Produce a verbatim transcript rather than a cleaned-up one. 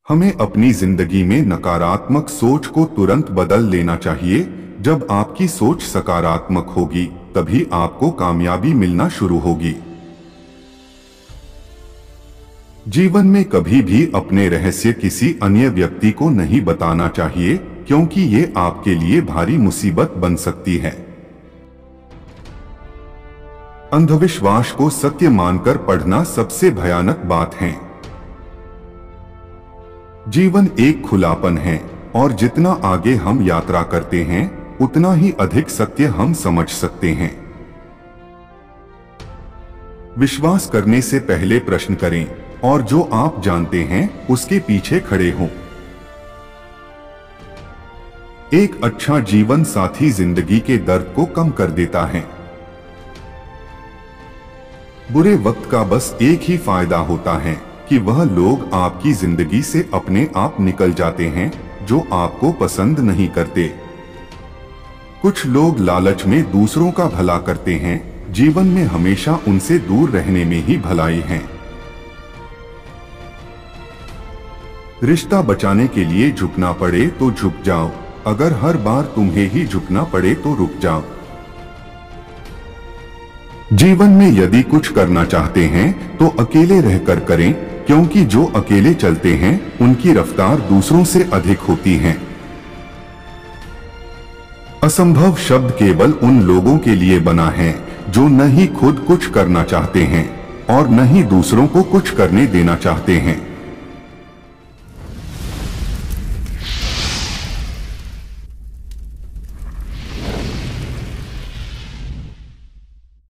हमें अपनी जिंदगी में नकारात्मक सोच को तुरंत बदल लेना चाहिए। जब आपकी सोच सकारात्मक होगी तभी आपको कामयाबी मिलना शुरू होगी। जीवन में कभी भी अपने रहस्य किसी अन्य व्यक्ति को नहीं बताना चाहिए, क्योंकि ये आपके लिए भारी मुसीबत बन सकती है। अंधविश्वास को सत्य मानकर पढ़ना सबसे भयानक बात है। जीवन एक खुलापन है और जितना आगे हम यात्रा करते हैं उतना ही अधिक सत्य हम समझ सकते हैं। विश्वास करने से पहले प्रश्न करें और जो आप जानते हैं उसके पीछे खड़े हों। एक अच्छा जीवन साथी जिंदगी के दर्द को कम कर देता है। बुरे वक्त का बस एक ही फायदा होता है कि वह लोग आपकी जिंदगी से अपने आप निकल जाते हैं जो आपको पसंद नहीं करते। कुछ लोग लालच में दूसरों का भला करते हैं, जीवन में हमेशा उनसे दूर रहने में ही भलाई है। रिश्ता बचाने के लिए झुकना पड़े तो झुक जाओ, अगर हर बार तुम्हें ही झुकना पड़े तो रुक जाओ। जीवन में यदि कुछ करना चाहते हैं तो अकेले रहकर करें, क्योंकि जो अकेले चलते हैं उनकी रफ्तार दूसरों से अधिक होती है। असंभव शब्द केवल उन लोगों के लिए बना है जो न ही खुद कुछ करना चाहते हैं और न ही दूसरों को कुछ करने देना चाहते हैं।